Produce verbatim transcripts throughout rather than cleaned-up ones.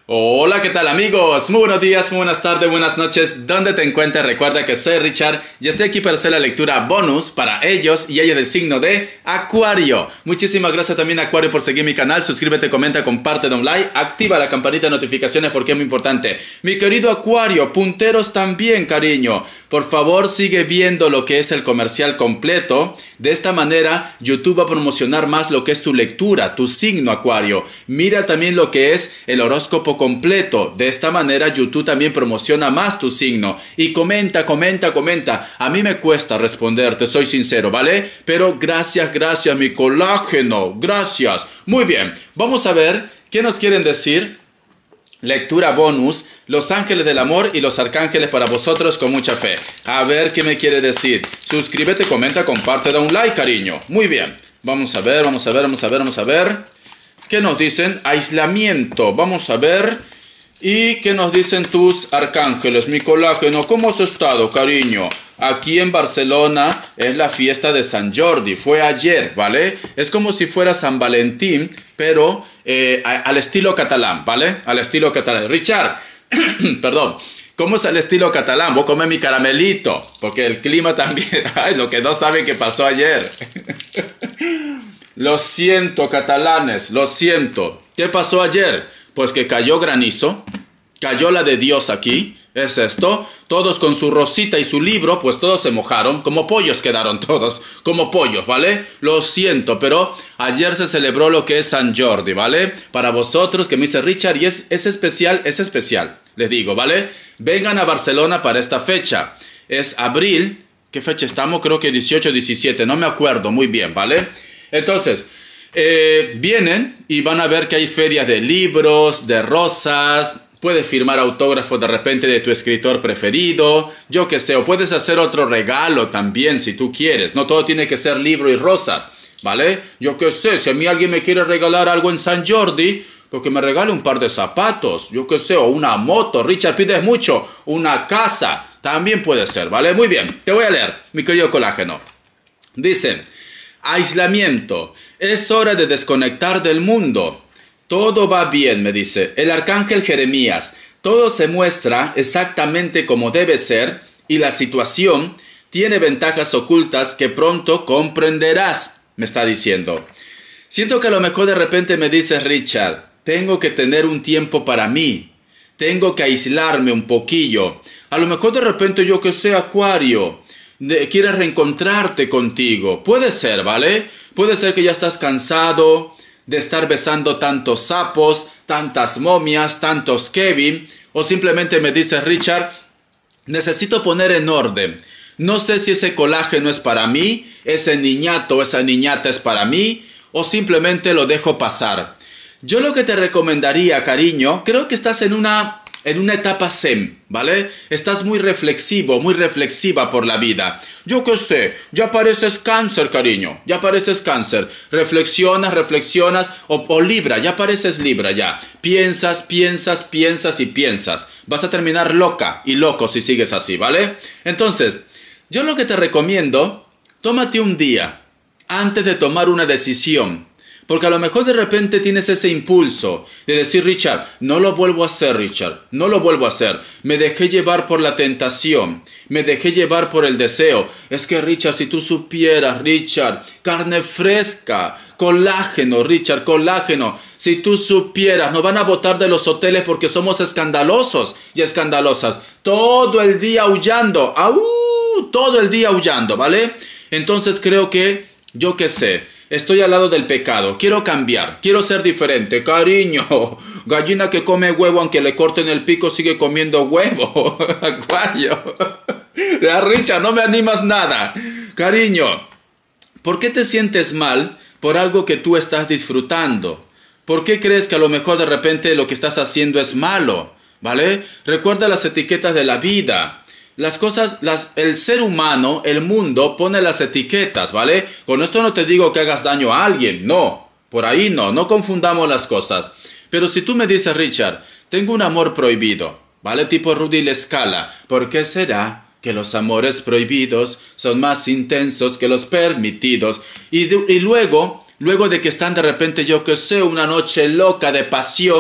Hola, ¿qué tal amigos? Muy buenos días, muy buenas tardes, buenas noches. ¿Dónde te encuentras? Recuerda que soy Richard y estoy aquí para hacer la lectura bonus para ellos y ellas del signo de Acuario. Muchísimas gracias también Acuario por seguir mi canal. Suscríbete, comenta, comparte, da un like, activa la campanita de notificaciones porque es muy importante. Mi querido Acuario, punteros también, cariño. Por favor, sigue viendo lo que es el comercial completo. De esta manera, YouTube va a promocionar más lo que es tu lectura, tu signo Acuario. Mira también lo que es el horóscopo completo. De esta manera, YouTube también promociona más tu signo. Y comenta, comenta, comenta. A mí me cuesta responder, te soy sincero, ¿vale? Pero gracias, gracias, mi colágeno. Gracias. Muy bien, vamos a ver qué nos quieren decir. Lectura bonus, los ángeles del amor y los arcángeles para vosotros con mucha fe. A ver qué me quiere decir. Suscríbete, comenta, comparte, da un like, cariño. Muy bien. Vamos a ver, vamos a ver, vamos a ver, vamos a ver. ¿Qué nos dicen? Aislamiento. Vamos a ver. ¿Y qué nos dicen tus arcángeles? Mi colágeno, ¿cómo has estado, cariño? Aquí en Barcelona es la fiesta de San Jordi. Fue ayer, ¿vale? Es como si fuera San Valentín, pero eh, al estilo catalán, ¿vale? Al estilo catalán. Richard, perdón. ¿Cómo es el estilo catalán? Voy a comer mi caramelito, porque el clima también... Ay, lo que no saben que pasó ayer. Lo siento, catalanes, lo siento. ¿Qué pasó ayer? Pues que cayó granizo, cayó la de Dios aquí, es esto. Todos con su rosita y su libro, pues todos se mojaron, como pollos quedaron todos, como pollos, ¿vale? Lo siento, pero ayer se celebró lo que es San Jordi, ¿vale? Para vosotros, que me dice Richard, y es, es especial, es especial, les digo, ¿vale? Vengan a Barcelona para esta fecha, es abril, ¿qué fecha estamos? Creo que dieciocho, diecisiete, no me acuerdo muy bien, ¿vale? Entonces... Eh, vienen y van a ver que hay ferias de libros, de rosas, puedes firmar autógrafos de repente de tu escritor preferido, yo qué sé, o puedes hacer otro regalo también si tú quieres, no todo tiene que ser libro y rosas, ¿vale? Yo qué sé, si a mí alguien me quiere regalar algo en San Jordi, pues que me regale un par de zapatos, yo qué sé, o una moto. Richard, pides mucho, una casa, también puede ser, ¿vale? Muy bien, te voy a leer, mi querido colágeno. Dicen... Aislamiento. Es hora de desconectar del mundo. Todo va bien, me dice el arcángel Jeremías. Todo se muestra exactamente como debe ser y la situación tiene ventajas ocultas que pronto comprenderás, me está diciendo. Siento que a lo mejor de repente me dice Richard, tengo que tener un tiempo para mí. Tengo que aislarme un poquillo. A lo mejor de repente yo que sé, Acuario... De, quieres reencontrarte contigo. Puede ser, ¿vale? Puede ser que ya estás cansado de estar besando tantos sapos, tantas momias, tantos Kevin. O simplemente me dices, Richard, necesito poner en orden. No sé si ese colágeno es para mí, ese niñato o esa niñata es para mí, o simplemente lo dejo pasar. Yo lo que te recomendaría, cariño, creo que estás en una... en una etapa zen, ¿vale? Estás muy reflexivo, muy reflexiva por la vida. Yo qué sé, ya pareces cáncer, cariño. Ya pareces cáncer. Reflexionas, reflexionas, o, o Libra, ya pareces Libra, ya. Piensas, piensas, piensas y piensas. Vas a terminar loca y loco si sigues así, ¿vale? Entonces, yo lo que te recomiendo, tómate un día antes de tomar una decisión. Porque a lo mejor de repente tienes ese impulso de decir, Richard, no lo vuelvo a hacer, Richard, no lo vuelvo a hacer. Me dejé llevar por la tentación, me dejé llevar por el deseo. Es que, Richard, si tú supieras, Richard, carne fresca, colágeno, Richard, colágeno. Si tú supieras, nos van a botar de los hoteles porque somos escandalosos y escandalosas. Todo el día aullando, ¡au! Todo el día aullando, ¿vale? Entonces creo que, yo qué sé, estoy al lado del pecado, quiero cambiar, quiero ser diferente, cariño. Gallina que come huevo aunque le corten el pico sigue comiendo huevo. Acuario. Ya, Richard, no me animas nada. Cariño, ¿por qué te sientes mal por algo que tú estás disfrutando? ¿Por qué crees que a lo mejor de repente lo que estás haciendo es malo? ¿Vale? Recuerda las etiquetas de la vida. Las cosas, las, el ser humano, el mundo, pone las etiquetas, ¿vale? Con esto no te digo que hagas daño a alguien, no. Por ahí no, no confundamos las cosas. Pero si tú me dices, Richard, tengo un amor prohibido, ¿vale? Tipo Rudy La Scala. ¿Por qué será que los amores prohibidos son más intensos que los permitidos? Y, de, y luego, luego de que están de repente, yo que sé, una noche loca de pasión,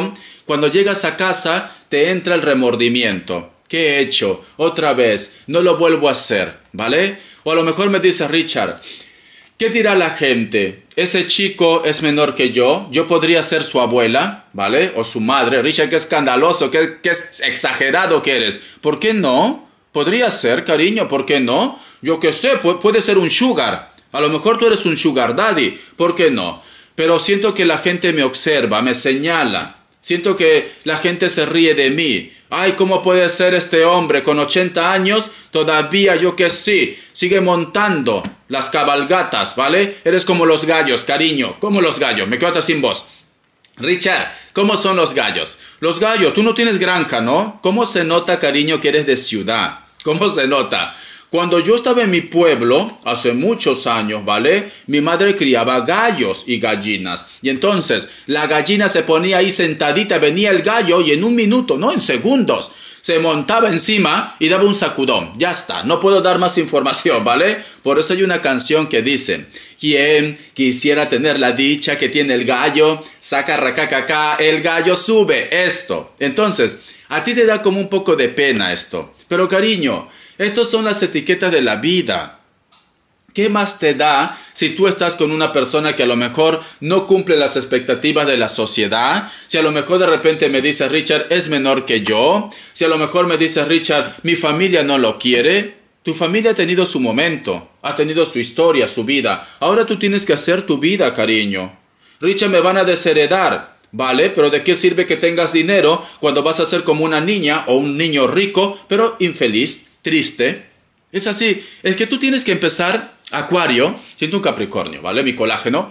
Cuando llegas a casa, te entra el remordimiento. ¿Qué he hecho? Otra vez. No lo vuelvo a hacer, ¿vale? O a lo mejor me dice Richard, ¿qué dirá la gente? Ese chico es menor que yo. Yo podría ser su abuela, ¿vale? O su madre. Richard, qué escandaloso, qué, qué exagerado que eres. ¿Por qué no? Podría ser, cariño, ¿por qué no? Yo qué sé, pu- puede ser un sugar. A lo mejor tú eres un sugar daddy. ¿Por qué no? Pero siento que la gente me observa, me señala. Siento que la gente se ríe de mí. Ay, ¿cómo puede ser este hombre con ochenta años? Todavía, yo que sí, sigue montando las cabalgatas, ¿vale? Eres como los gallos, cariño, como los gallos. Me quedo hasta sin voz. Richard, ¿cómo son los gallos? Los gallos, tú no tienes granja, ¿no? ¿Cómo se nota, cariño, que eres de ciudad? ¿Cómo se nota? Cuando yo estaba en mi pueblo, hace muchos años, ¿vale? Mi madre criaba gallos y gallinas. Y entonces, la gallina se ponía ahí sentadita, venía el gallo y en un minuto, no, en segundos, se montaba encima y daba un sacudón. Ya está, no puedo dar más información, ¿vale? Por eso hay una canción que dice, ¿quién quisiera tener la dicha que tiene el gallo? Saca racacaca, el gallo sube, esto. Entonces, a ti te da como un poco de pena esto. Pero cariño, estas son las etiquetas de la vida. ¿Qué más te da si tú estás con una persona que a lo mejor no cumple las expectativas de la sociedad? Si a lo mejor de repente me dice Richard, es menor que yo. Si a lo mejor me dice Richard, mi familia no lo quiere. Tu familia ha tenido su momento, ha tenido su historia, su vida. Ahora tú tienes que hacer tu vida, cariño. Richard, me van a desheredar. Vale, pero ¿de qué sirve que tengas dinero cuando vas a ser como una niña o un niño rico, pero infeliz, triste? Es así, es que tú tienes que empezar, Acuario, siento un Capricornio, ¿vale? Mi colágeno.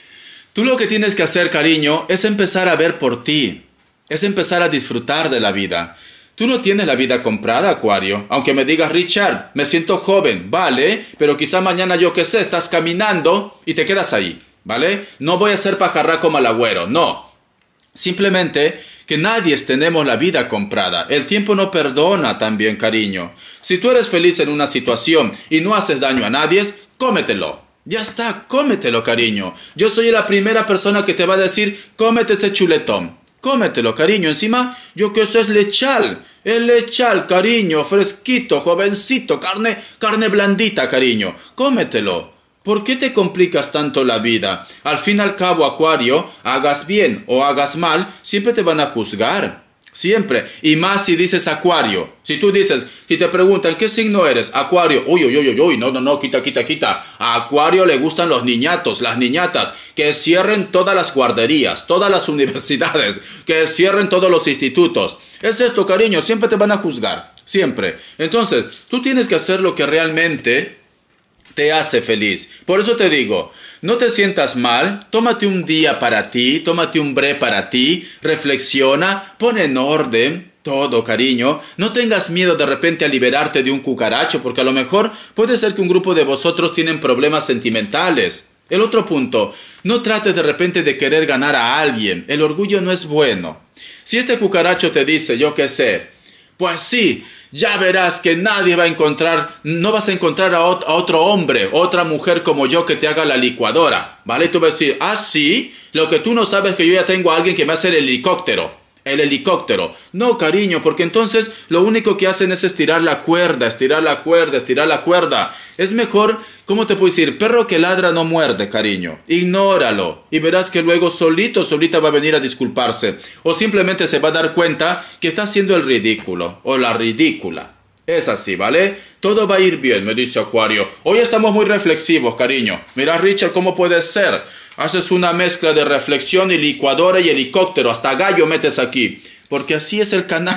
Tú lo que tienes que hacer, cariño, es empezar a ver por ti, es empezar a disfrutar de la vida. Tú no tienes la vida comprada, Acuario. Aunque me digas, Richard, me siento joven, vale, pero quizá mañana, yo qué sé, estás caminando y te quedas ahí, ¿vale? No voy a ser pajarraco malagüero, no. Simplemente que nadie tenemos la vida comprada. El tiempo no perdona también, cariño. Si tú eres feliz en una situación y no haces daño a nadie, cómetelo. Ya está, cómetelo, cariño. Yo soy la primera persona que te va a decir, cómete ese chuletón. Cómetelo, cariño. Encima, yo que eso es lechal. Es lechal, cariño. Fresquito, jovencito, carne, carne blandita, cariño. Cómetelo. ¿Por qué te complicas tanto la vida? Al fin y al cabo, Acuario, hagas bien o hagas mal, siempre te van a juzgar. Siempre. Y más si dices Acuario. Si tú dices, si te preguntan, ¿qué signo eres? Acuario. Uy, uy, uy, uy, no, no, no, quita, quita, quita. A Acuario le gustan los niñatos, las niñatas. Que cierren todas las guarderías, todas las universidades. Que cierren todos los institutos. Es esto, cariño, siempre te van a juzgar. Siempre. Entonces, tú tienes que hacer lo que realmente te hace feliz. Por eso te digo, no te sientas mal, tómate un día para ti, tómate un break para ti, reflexiona, pon en orden todo, cariño. No tengas miedo de repente a liberarte de un cucaracho, porque a lo mejor puede ser que un grupo de vosotros tienen problemas sentimentales. El otro punto, no trates de repente de querer ganar a alguien, el orgullo no es bueno. Si este cucaracho te dice, yo qué sé, pues sí, ya verás que nadie va a encontrar, no vas a encontrar a, ot- a otro hombre, otra mujer como yo que te haga la licuadora, ¿vale? Y tú vas a decir, ah, sí, lo que tú no sabes es que yo ya tengo a alguien que me hace el helicóptero, el helicóptero. No, cariño, porque entonces lo único que hacen es estirar la cuerda, estirar la cuerda, estirar la cuerda. Es mejor, ¿cómo te puedo decir? Perro que ladra no muerde, cariño. Ignóralo. Y verás que luego solito, solita va a venir a disculparse. O simplemente se va a dar cuenta que está haciendo el ridículo. O la ridícula. Es así, ¿vale? Todo va a ir bien, me dice Acuario. Hoy estamos muy reflexivos, cariño. Mira, Richard, ¿cómo puede ser? Haces una mezcla de reflexión y licuadora y helicóptero. Hasta gallo metes aquí. Porque así es el canal.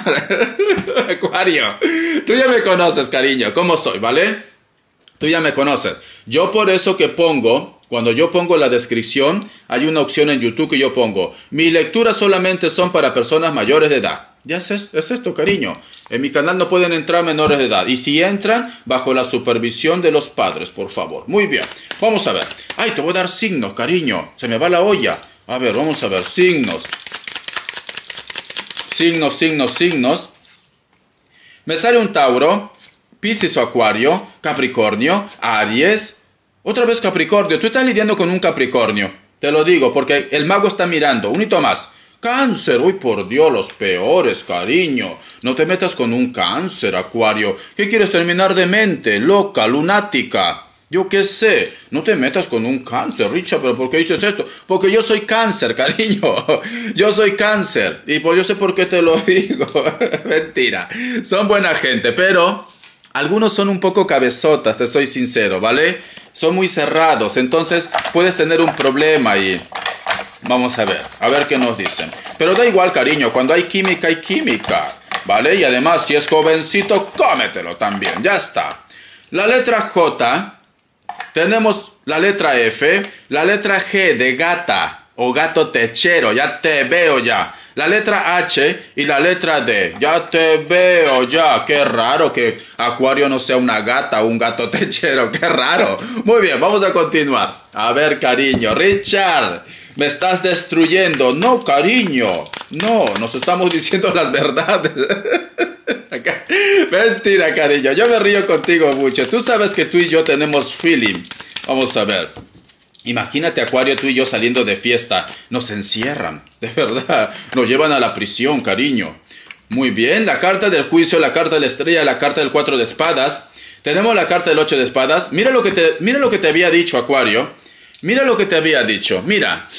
Acuario, tú ya me conoces, cariño. ¿Cómo soy, vale? Tú ya me conoces. Yo por eso que pongo, cuando yo pongo la descripción, hay una opción en YouTube que yo pongo. Mis lecturas solamente son para personas mayores de edad. Ya es, es esto, cariño. En mi canal no pueden entrar menores de edad. Y si entran, bajo la supervisión de los padres, por favor. Muy bien. Vamos a ver. Ay, te voy a dar signos, cariño. Se me va la olla. A ver, vamos a ver. Signos. Signos, signos, signos. Me sale un Tauro, Piscis o Acuario, Capricornio, Aries. Otra vez Capricornio. Tú estás lidiando con un Capricornio. Te lo digo porque el mago está mirando. Un hito más. Cáncer, uy, por Dios, los peores, cariño. No te metas con un cáncer, Acuario. ¿Qué quieres terminar de mente? Loca, lunática. Yo qué sé, no te metas con un cáncer, Richard, pero ¿por qué dices esto? Porque yo soy cáncer, cariño, yo soy cáncer, y pues yo sé por qué te lo digo, mentira, son buena gente, pero algunos son un poco cabezotas, te soy sincero, ¿vale? Son muy cerrados, entonces puedes tener un problema ahí. Vamos a ver, a ver qué nos dicen. Pero da igual, cariño, cuando hay química, hay química, ¿vale? Y además, si es jovencito, cómetelo también, ya está. La letra J... Tenemos la letra F, la letra G de gata o gato techero, ya te veo ya. La letra H y la letra D, ya te veo ya. Qué raro que Acuario no sea una gata o un gato techero, qué raro. Muy bien, vamos a continuar. A ver, cariño, Richard, me estás destruyendo. No, cariño, no, nos estamos diciendo las verdades. Mentira, cariño, yo me río contigo mucho. Tú sabes que tú y yo tenemos feeling. Vamos a ver. Imagínate, Acuario, tú y yo saliendo de fiesta. Nos encierran, de verdad. Nos llevan a la prisión, cariño. Muy bien, la carta del juicio, la carta de la estrella, la carta del cuatro de espadas. Tenemos la carta del ocho de espadas. Mira lo que te, mira lo que te había dicho, Acuario. Mira lo que te había dicho. Mira.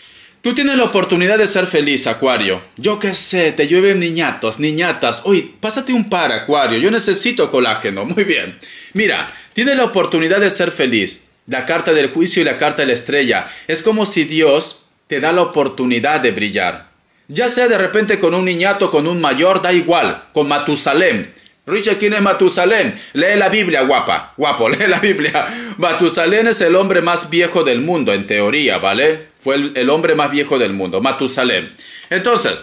Tú tienes la oportunidad de ser feliz, Acuario. Yo qué sé, te llueven niñatos, niñatas. Uy, pásate un par, Acuario. Yo necesito colágeno. Muy bien. Mira, tienes la oportunidad de ser feliz. La carta del juicio y la carta de la estrella. Es como si Dios te da la oportunidad de brillar. Ya sea de repente con un niñato, con un mayor, da igual. Con Matusalén. Richard, ¿quién es Matusalén? Lee la Biblia, guapa. Guapo, lee la Biblia. Matusalén es el hombre más viejo del mundo, en teoría, ¿vale? Fue el, el hombre más viejo del mundo, Matusalén. Entonces,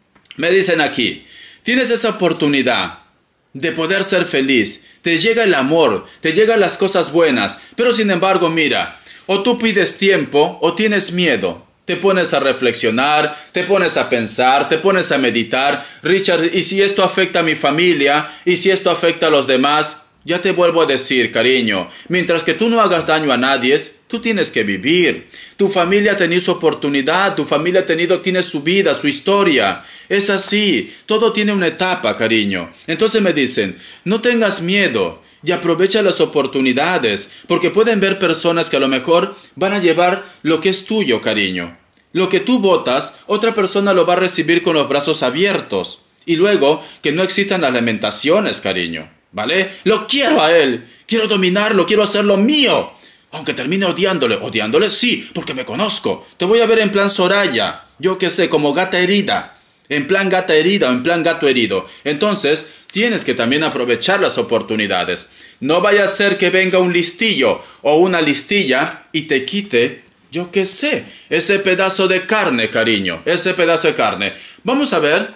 me dicen aquí, tienes esa oportunidad de poder ser feliz. Te llega el amor, te llegan las cosas buenas. Pero sin embargo, mira, o tú pides tiempo o tienes miedo. Te pones a reflexionar, te pones a pensar, te pones a meditar. Richard, ¿y si esto afecta a mi familia? ¿Y si esto afecta a los demás? Ya te vuelvo a decir, cariño, mientras que tú no hagas daño a nadie, tú tienes que vivir. Tu familia ha tenido su oportunidad, tu familia ha tenido, tiene su vida, su historia. Es así, todo tiene una etapa, cariño. Entonces me dicen, no tengas miedo y aprovecha las oportunidades, porque pueden ver personas que a lo mejor van a llevar lo que es tuyo, cariño. Lo que tú votas, otra persona lo va a recibir con los brazos abiertos. Y luego, que no existan las lamentaciones, cariño. ¿Vale? Lo quiero a él, quiero dominarlo, quiero hacerlo mío. Aunque termine odiándole, odiándole sí, porque me conozco. Te voy a ver en plan Soraya, yo qué sé, como gata herida. En plan gata herida o en plan gato herido. Entonces, tienes que también aprovechar las oportunidades. No vaya a ser que venga un listillo o una listilla y te quite, yo qué sé, ese pedazo de carne, cariño. Ese pedazo de carne. Vamos a ver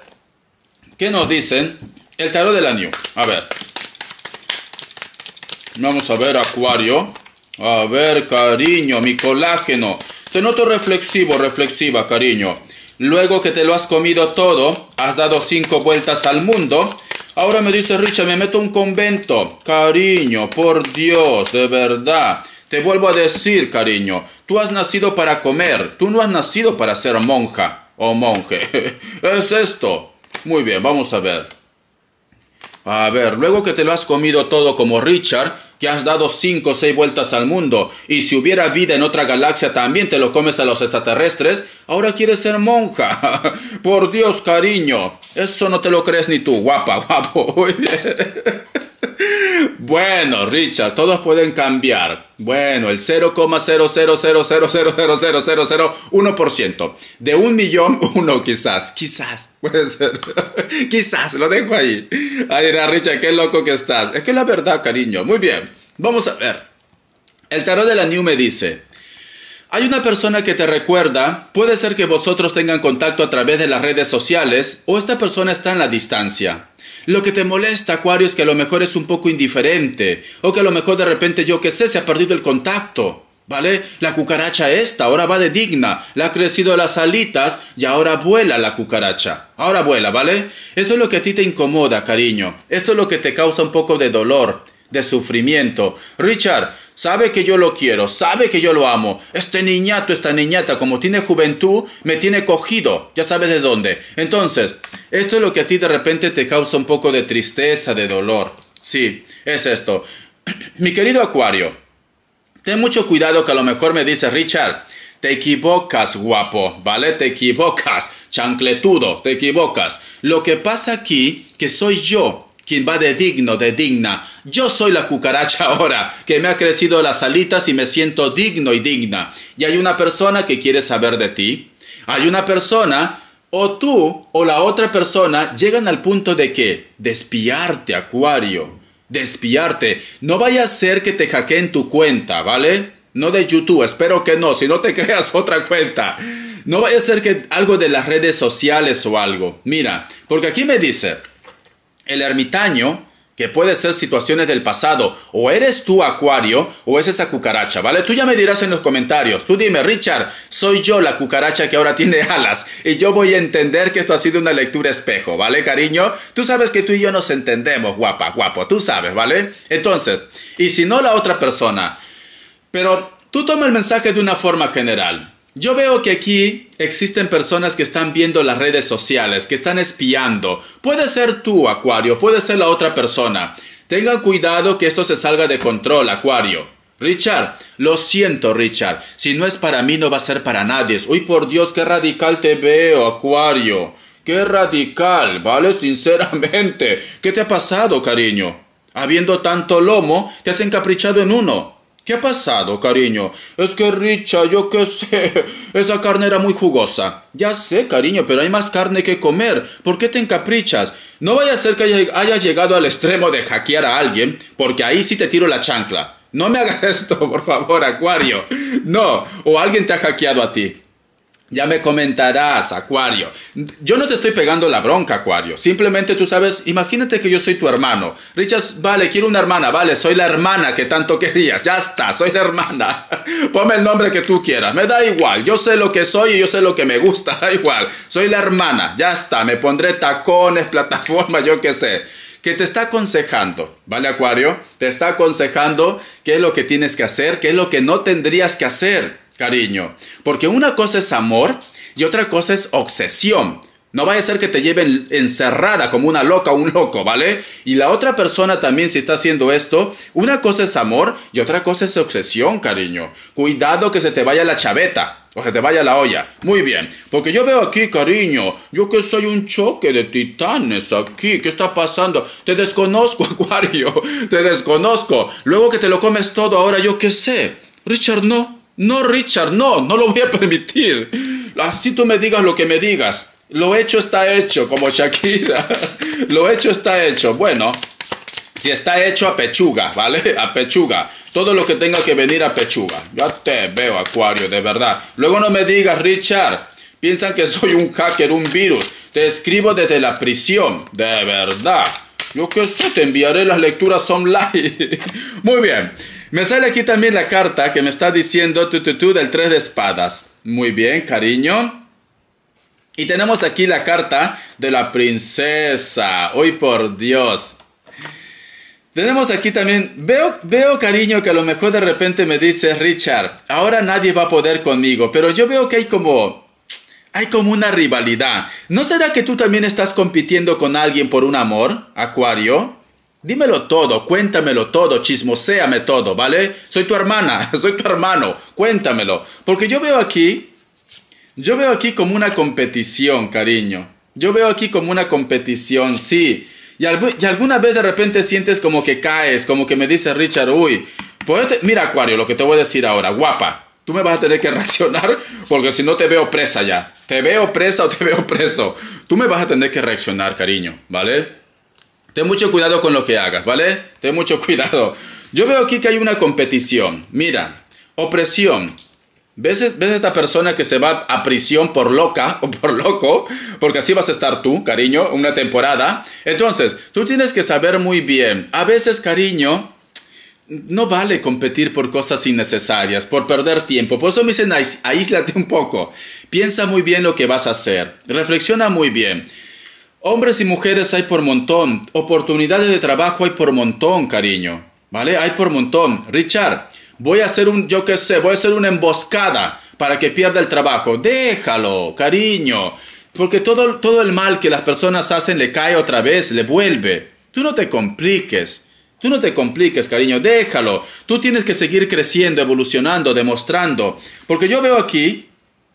qué nos dicen el tarot de la New. A ver. Vamos a ver, Acuario. A ver, cariño, mi colágeno. Te noto reflexivo, reflexiva, cariño. Luego que te lo has comido todo, has dado cinco vueltas al mundo. Ahora me dice Richard, me meto a un convento. Cariño, por Dios, de verdad. Te vuelvo a decir, cariño, tú has nacido para comer. Tú no has nacido para ser monja o monje. Es esto. Muy bien, vamos a ver. A ver, luego que te lo has comido todo como Richard, que has dado cinco o seis vueltas al mundo, y si hubiera vida en otra galaxia también te lo comes a los extraterrestres, ahora quieres ser monja. Por Dios, cariño, eso no te lo crees ni tú, guapa, guapo. Bueno, Richard, todos pueden cambiar. Bueno, el cero coma cero cero cero cero cero cero cero cero cero uno por ciento. De un millón, uno quizás. Quizás, puede ser. Quizás, lo dejo ahí. Ay, mira, Richard, qué loco que estás. Es que es la verdad, cariño. Muy bien, vamos a ver. El tarot de la New me dice: hay una persona que te recuerda, puede ser que vosotros tengan contacto a través de las redes sociales, o esta persona está en la distancia. Lo que te molesta, Acuario, es que a lo mejor es un poco indiferente, o que a lo mejor de repente, yo qué sé, se ha perdido el contacto, ¿vale? La cucaracha esta ahora va de digna, le ha crecido las alitas y ahora vuela la cucaracha. Ahora vuela, ¿vale? Eso es lo que a ti te incomoda, cariño. Esto es lo que te causa un poco de dolor. de sufrimiento. Richard, sabe que yo lo quiero, sabe que yo lo amo. Este niñato, esta niñata, como tiene juventud, me tiene cogido. Ya sabes de dónde. Entonces, esto es lo que a ti de repente te causa un poco de tristeza, de dolor. Sí, es esto. Mi querido Acuario, ten mucho cuidado que a lo mejor me dice Richard, te equivocas, guapo, ¿vale? Te equivocas, chancletudo, te equivocas. Lo que pasa aquí, que soy yo quien va de digno, de digna. Yo soy la cucaracha ahora, que me ha crecido las alitas y me siento digno y digna. Y hay una persona que quiere saber de ti. Hay una persona, o tú o la otra persona, llegan al punto de que, de espiarte, Acuario, de espiarte. No vaya a ser que te hackeen tu cuenta, ¿vale? No de YouTube, espero que no, si no te creas otra cuenta. No vaya a ser que algo de las redes sociales o algo. Mira, porque aquí me dice, el ermitaño, que puede ser situaciones del pasado, o eres tú, Acuario, o es esa cucaracha, ¿vale? Tú ya me dirás en los comentarios, tú dime, Richard, soy yo la cucaracha que ahora tiene alas, y yo voy a entender que esto ha sido una lectura espejo, ¿vale, cariño? Tú sabes que tú y yo nos entendemos, guapa, guapo, tú sabes, ¿vale? Entonces, y si no la otra persona, pero tú toma el mensaje de una forma general. Yo veo que aquí existen personas que están viendo las redes sociales, que están espiando. Puede ser tú, Acuario, puede ser la otra persona. Tengan cuidado que esto se salga de control, Acuario. Richard, lo siento, Richard. Si no es para mí, no va a ser para nadie. Uy, por Dios, qué radical te veo, Acuario. Qué radical, ¿vale? Sinceramente. ¿Qué te ha pasado, cariño? Habiendo tanto lomo, te has encaprichado en uno. ¿Qué ha pasado, cariño? Es que, Richard, yo qué sé, esa carne era muy jugosa. Ya sé, cariño, pero hay más carne que comer. ¿Por qué te encaprichas? No vaya a ser que haya, haya llegado al extremo de hackear a alguien, porque ahí sí te tiro la chancla. No me hagas esto, por favor, Acuario. No, o alguien te ha hackeado a ti. Ya me comentarás, Acuario. Yo no te estoy pegando la bronca, Acuario. Simplemente tú sabes, imagínate que yo soy tu hermano. Richard, vale, quiero una hermana. Vale, soy la hermana que tanto querías. Ya está, soy la hermana. Ponme el nombre que tú quieras. Me da igual. Yo sé lo que soy y yo sé lo que me gusta. Da igual. Soy la hermana. Ya está. Me pondré tacones, plataforma, yo qué sé. Que te está aconsejando, ¿vale, Acuario? Te está aconsejando qué es lo que tienes que hacer, qué es lo que no tendrías que hacer. Cariño, porque una cosa es amor y otra cosa es obsesión. No vaya a ser que te lleven encerrada como una loca o un loco, ¿vale? Y la otra persona también, si está haciendo esto, una cosa es amor y otra cosa es obsesión, cariño. Cuidado que se te vaya la chaveta o se te vaya la olla. Muy bien, porque yo veo aquí, cariño, yo que soy un choque de titanes aquí. ¿Qué está pasando? Te desconozco, Acuario, te desconozco. Luego que te lo comes todo, ahora yo qué sé. Richard, no. No, Richard, no, no lo voy a permitir. Así tú me digas lo que me digas. Lo hecho está hecho, como Shakira. Lo hecho está hecho. Bueno, si está hecho, a pechuga, ¿vale? A pechuga. Todo lo que tenga que venir a pechuga. Ya te veo, Acuario, de verdad. Luego no me digas, Richard. Piensan que soy un hacker, un virus. Te escribo desde la prisión. De verdad. Yo qué sé, te enviaré las lecturas online. Muy bien. Me sale aquí también la carta que me está diciendo tú, tú, tú, del tres de espadas. Muy bien, cariño. Y tenemos aquí la carta de la princesa. ¡Uy, por Dios! Tenemos aquí también... Veo, veo, cariño, que a lo mejor de repente me dice Richard, ahora nadie va a poder conmigo. Pero yo veo que hay como... Hay como una rivalidad. ¿No será que tú también estás compitiendo con alguien por un amor, Acuario? Dímelo todo, cuéntamelo todo, chismoséame todo, ¿vale? Soy tu hermana, soy tu hermano, cuéntamelo. Porque yo veo aquí, yo veo aquí como una competición, cariño. Yo veo aquí como una competición, sí. Y, al, y alguna vez de repente sientes como que caes, como que me dice Richard, uy, pues, mira, Acuario, lo que te voy a decir ahora, guapa. Tú me vas a tener que reaccionar porque si no te veo presa ya. Te veo presa o te veo preso. Tú me vas a tener que reaccionar, cariño, ¿vale? Ten mucho cuidado con lo que hagas, ¿vale? Ten mucho cuidado. Yo veo aquí que hay una competición. Mira, opresión. ¿Ves, ¿Ves esta persona que se va a prisión por loca o por loco? Porque así vas a estar tú, cariño, una temporada. Entonces, tú tienes que saber muy bien. A veces, cariño, no vale competir por cosas innecesarias, por perder tiempo. Por eso me dicen, aíslate un poco. Piensa muy bien lo que vas a hacer. Reflexiona muy bien. Hombres y mujeres hay por montón. Oportunidades de trabajo hay por montón, cariño. ¿vale? Hay por montón. Richard, voy a hacer un, yo qué sé, voy a hacer una emboscada para que pierda el trabajo. Déjalo, cariño, porque todo, todo el mal que las personas hacen le cae otra vez, le vuelve. Tú no te compliques. Tú no te compliques, cariño, déjalo. Tú tienes que seguir creciendo, evolucionando, demostrando. Porque yo veo aquí,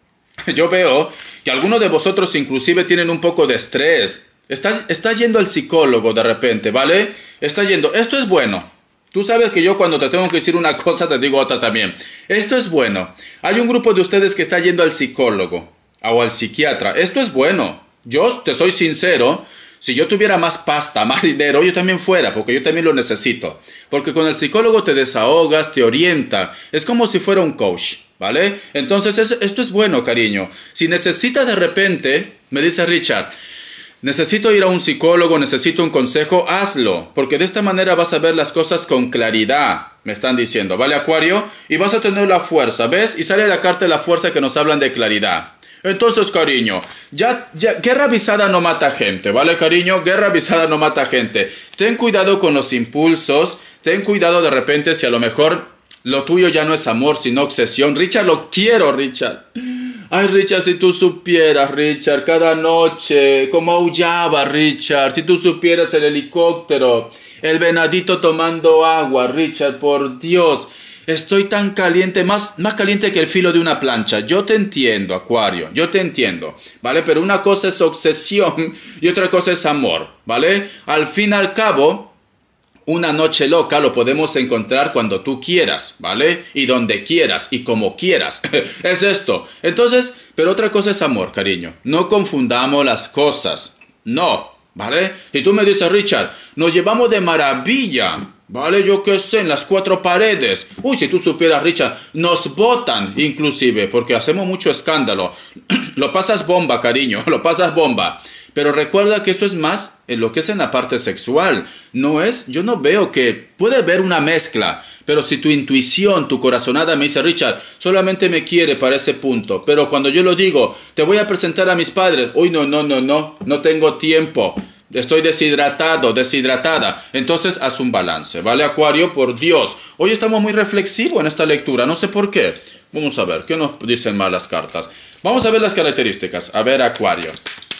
yo veo que algunos de vosotros inclusive tienen un poco de estrés. Estás, está yendo al psicólogo de repente, ¿vale? Está yendo. Esto es bueno. Tú sabes que yo cuando te tengo que decir una cosa te digo otra también. Esto es bueno. Hay un grupo de ustedes que está yendo al psicólogo o al psiquiatra. Esto es bueno. Yo te soy sincero. Si yo tuviera más pasta, más dinero, yo también fuera, porque yo también lo necesito. Porque con el psicólogo te desahogas, te orienta. Es como si fuera un coach, ¿vale? Entonces, es, esto es bueno, cariño. Si necesitas de repente, me dice Richard, necesito ir a un psicólogo, necesito un consejo, hazlo. Porque de esta manera vas a ver las cosas con claridad, me están diciendo, ¿vale, Acuario? Y vas a tener la fuerza, ¿ves? Y sale la carta de la fuerza que nos hablan de claridad. Entonces, cariño, ya, ya, guerra avisada no mata gente, ¿vale, cariño? Guerra avisada no mata gente. Ten cuidado con los impulsos, ten cuidado de repente si a lo mejor lo tuyo ya no es amor, sino obsesión. Richard, lo quiero, Richard. Ay, Richard, si tú supieras, Richard, cada noche, cómo aullaba, Richard. Si tú supieras el helicóptero, el venadito tomando agua, Richard, por Dios. Estoy tan caliente, más, más caliente que el filo de una plancha. Yo te entiendo, Acuario, yo te entiendo, ¿vale? Pero una cosa es obsesión y otra cosa es amor, ¿vale? Al fin y al cabo, una noche loca lo podemos encontrar cuando tú quieras, ¿vale? Y donde quieras y como quieras. Es esto. Entonces, pero otra cosa es amor, cariño. No confundamos las cosas. No, ¿vale? Si tú me dices, Richard, nos llevamos de maravilla, ¿vale? Yo qué sé, en las cuatro paredes. Uy, si tú supieras, Richard, nos botan inclusive porque hacemos mucho escándalo. Lo pasas bomba, cariño, lo pasas bomba. Pero recuerda que esto es más en lo que es en la parte sexual. No es, yo no veo que, puede haber una mezcla. Pero si tu intuición, tu corazonada me dice, Richard, solamente me quiere para ese punto. Pero cuando yo lo digo, te voy a presentar a mis padres. Uy, no, no, no, no, no tengo tiempo. Estoy deshidratado, deshidratada. Entonces, haz un balance, ¿vale, Acuario? Por Dios. Hoy estamos muy reflexivos en esta lectura. No sé por qué. Vamos a ver, ¿qué nos dicen más las cartas? Vamos a ver las características. A ver, Acuario.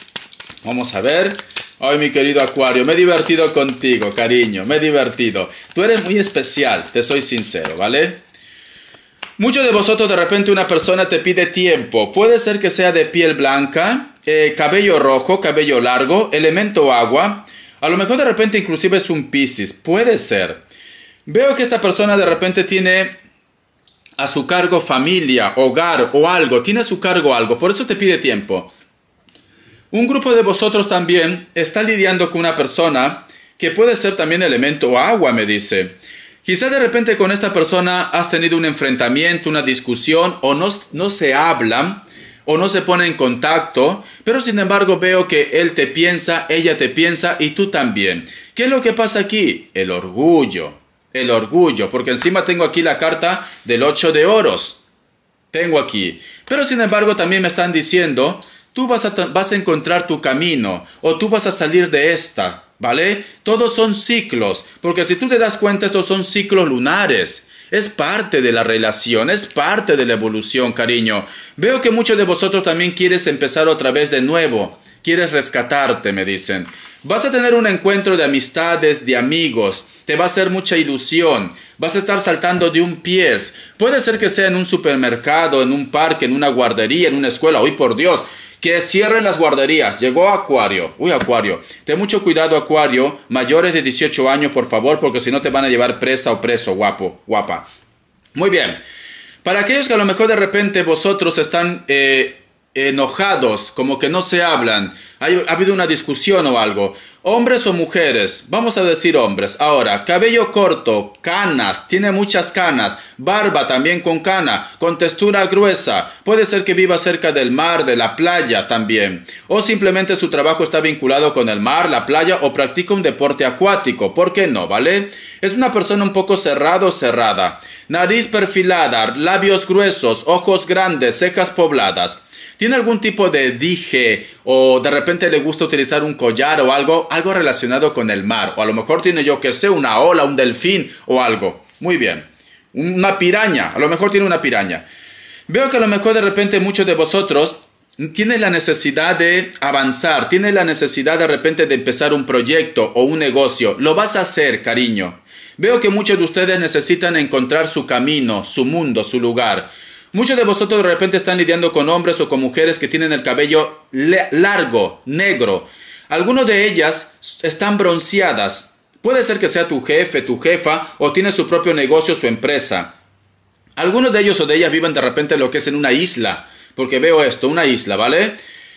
Vamos a ver. Ay, mi querido Acuario, me he divertido contigo, cariño. Me he divertido. Tú eres muy especial, te soy sincero, ¿vale? Muchos de vosotros, de repente, una persona te pide tiempo. Puede ser que sea de piel blanca, eh, cabello rojo, cabello largo, elemento agua. A lo mejor de repente inclusive es un Piscis. Puede ser. Veo que esta persona de repente tiene a su cargo familia, hogar o algo. Tiene a su cargo algo. Por eso te pide tiempo. Un grupo de vosotros también está lidiando con una persona que puede ser también elemento agua, me dice. Quizá de repente con esta persona has tenido un enfrentamiento, una discusión, o no, no se hablan, o no se ponen en contacto, pero sin embargo veo que él te piensa, ella te piensa y tú también. ¿Qué es lo que pasa aquí? El orgullo, el orgullo, porque encima tengo aquí la carta del ocho de oros. Tengo aquí. Pero sin embargo también me están diciendo, tú vas a, vas a encontrar tu camino, o tú vas a salir de esta, ¿vale? Todos son ciclos, porque si tú te das cuenta, estos son ciclos lunares. Es parte de la relación, es parte de la evolución, cariño. Veo que muchos de vosotros también quieres empezar otra vez de nuevo. Quieres rescatarte, me dicen. Vas a tener un encuentro de amistades, de amigos. Te va a hacer mucha ilusión. Vas a estar saltando de un pie. Puede ser que sea en un supermercado, en un parque, en una guardería, en una escuela. ¡Uy, por Dios! Que cierren las guarderías. Llegó Acuario. Uy, Acuario. Ten mucho cuidado, Acuario. Mayores de dieciocho años, por favor, porque si no te van a llevar presa o preso, guapo, guapa. Muy bien. Para aquellos que a lo mejor de repente vosotros están eh, enojados, como que no se hablan, hay, ha habido una discusión o algo. Hombres o mujeres, vamos a decir hombres. Ahora, cabello corto, canas, tiene muchas canas, barba también con cana, con textura gruesa. Puede ser que viva cerca del mar, de la playa también. O simplemente su trabajo está vinculado con el mar, la playa o practica un deporte acuático. ¿Por qué no, vale? Es una persona un poco cerrado o cerrada. Nariz perfilada, labios gruesos, ojos grandes, cejas pobladas. ¿Tiene algún tipo de dije o de repente le gusta utilizar un collar o algo, algo relacionado con el mar? O a lo mejor tiene, yo que sé, una ola, un delfín o algo. Muy bien. Una piraña, a lo mejor tiene una piraña. Veo que a lo mejor de repente muchos de vosotros tienen la necesidad de avanzar, tienen la necesidad de repente de empezar un proyecto o un negocio. Lo vas a hacer, cariño. Veo que muchos de ustedes necesitan encontrar su camino, su mundo, su lugar. Muchos de vosotros de repente están lidiando con hombres o con mujeres que tienen el cabello largo, negro. Algunos de ellas están bronceadas. Puede ser que sea tu jefe, tu jefa, o tiene su propio negocio, su empresa. Algunos de ellos o de ellas viven de repente lo que es en una isla, porque veo esto, una isla, ¿vale?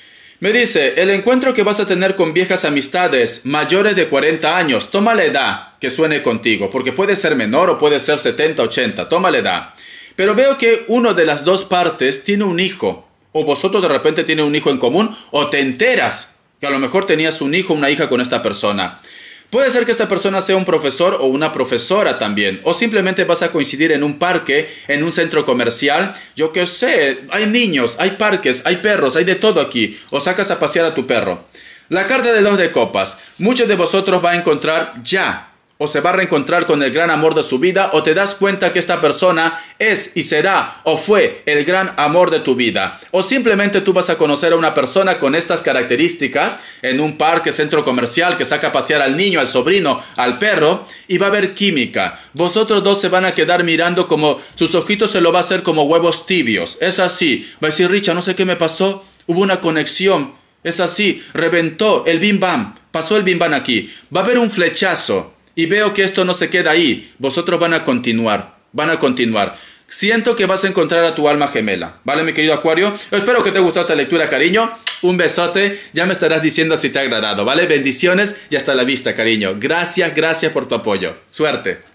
Me dice, el encuentro que vas a tener con viejas amistades mayores de cuarenta años, toma la edad que suene contigo, porque puede ser menor o puede ser setenta, ochenta, toma la edad. Pero veo que uno de las dos partes tiene un hijo, o vosotros de repente tienen un hijo en común, o te enteras que a lo mejor tenías un hijo o una hija con esta persona. Puede ser que esta persona sea un profesor o una profesora también, o simplemente vas a coincidir en un parque, en un centro comercial, yo qué sé, hay niños, hay parques, hay perros, hay de todo aquí, o sacas a pasear a tu perro. La carta de los de copas, muchos de vosotros va a encontrar ya, o se va a reencontrar con el gran amor de su vida, o te das cuenta que esta persona es y será o fue el gran amor de tu vida. O simplemente tú vas a conocer a una persona con estas características en un parque, centro comercial, que saca a pasear al niño, al sobrino, al perro, y va a haber química. Vosotros dos se van a quedar mirando como, sus ojitos se lo va a hacer como huevos tibios. Es así. Va a decir, Richard, no sé qué me pasó, hubo una conexión. Es así, reventó el bim bam, pasó el bim bam aquí. Va a haber un flechazo. Y veo que esto no se queda ahí. Vosotros van a continuar. Van a continuar. Siento que vas a encontrar a tu alma gemela. ¿Vale, mi querido Acuario? Espero que te haya gustado esta lectura, cariño. Un besote. Ya me estarás diciendo si te ha agradado, ¿vale? Bendiciones y hasta la vista, cariño. Gracias, gracias por tu apoyo. Suerte.